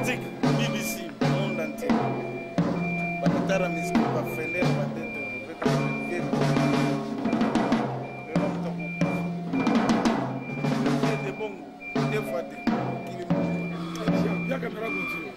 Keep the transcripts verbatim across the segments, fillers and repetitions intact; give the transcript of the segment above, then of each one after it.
acoustique B B C monde entier bakatara musique bafender batete de bongo deux fois deux bien caméra continue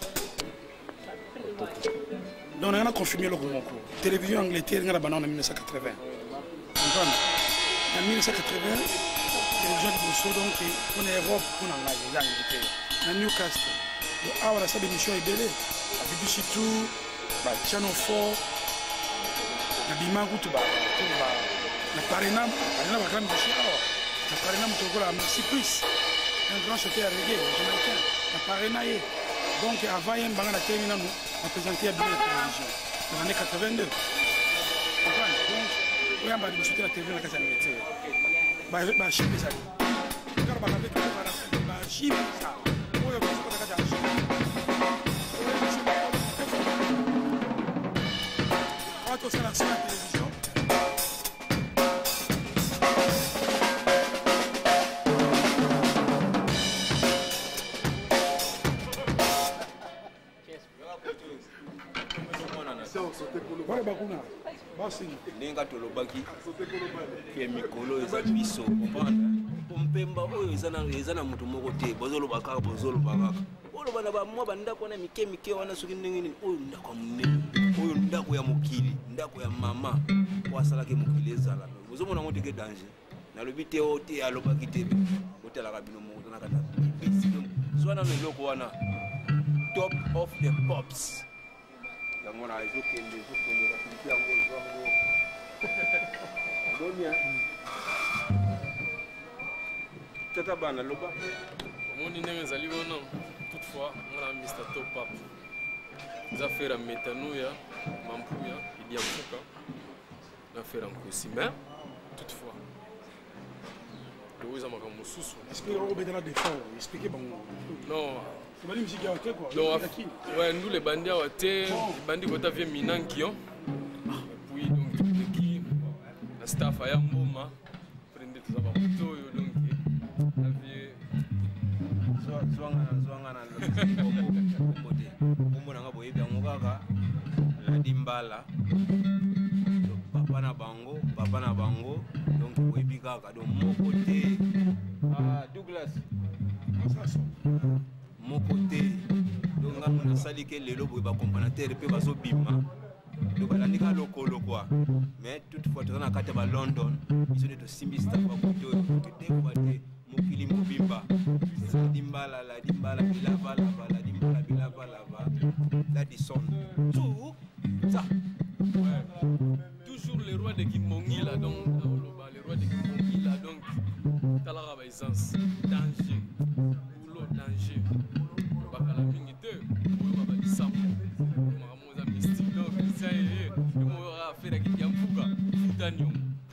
donc on a confirmé le Moko télévision Angleterre ngara bana en mille neuf cent quatre-vingts comprendre en mille neuf cent quatre-vingts télévision de Bosso donc on est Europe on a la Angleterre na Newcastle donc awala sa émission est belle à B B C two ba Channel four na bimangu tu ba tu ba na parena parena ba grand monsieur awa na parena mutokola Maxi Priest un grand chanteur reggae jamaïcain na parena ye donc avant yem banga na termina nous a présenté à la télévision dans l'année quatre-vingt-deux comprendre donc on a ba discuter la télévision na kasa métier ba ba chimé ça car ba avec ba chimé ça on a ko ka kasa Quanto sarà la télévision Wala bakuna basi nenga tolobaki ke mikolo eza biso comprendre pompemba oyo ezana ezana mutu moko te bozoloba kaka bozoloba kaka oloba na ba mwa bandako na mike mike wana soki ndenge nini oyo ndako munene oyo ndako ya mokili ndako ya mama wasala ke mokili ezala bozomona ngo teke danger na lobi te o te alobaki te otela ka bino mo na kata zwana no loko wana top of the pops Yamona izo kende izo kende rafikia ngo zango Donia Tata bana loba Omoni ndenge ezali wana toutefois ngana Mister Top Up za fera metanuya mampuya idiafuka na fera nkosi mais toutefois Louisa makambo susu expliquez au bédala des forts expliquez bon non c'est pas une musique à quoi non ouais nous les bandits à té bandits kota vie minanki yo puis donc qui la staff aya mboma prendre tout ça ba moto donc avier zwanga zwanga na bote mbona nga boyebi yango kaka la dimbala papa na bango papa na bango donc boyebi kaka donc mon côté ah Douglas mon côté donc on a sali que les lobos ba comparateur pe bazo bima donc la nika lokolo quoi mais toutefois dans la carte ba London ils sont de simbista ba kuto tout dévoilé mokili mobimba la dimbala la dimbala bilava la la dimbala bilava la la dison tout ça ouais. Toujours les rois de Kimongi là donc les rois de Kimongi là donc talara ba essence danger boulot danger bakala mingi te mo ba disam mo za mystique donc ça est mo ra faire ki yamfuka futanium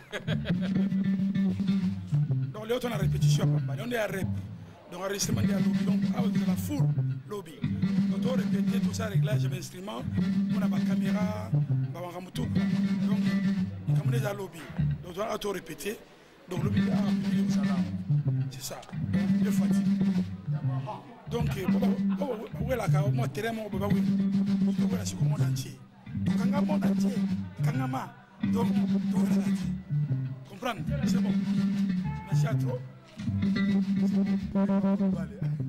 donc les autres en répétition papa on est à rep donc enregistrement de lobby donc avec la full lobby donc on répéter tout ça réglage d'instruments on a ma caméra ba wangamutu donc comme déjà lobby donc on a tout répéter donc lobby a publié ça là c'est ça deux fois donc où est la carte moi terrain moi baba oui donc voilà c'est comme monde entier donc quand monde entier quand ma donc tout le monde comprendre c'est bon merci à trop. Vale.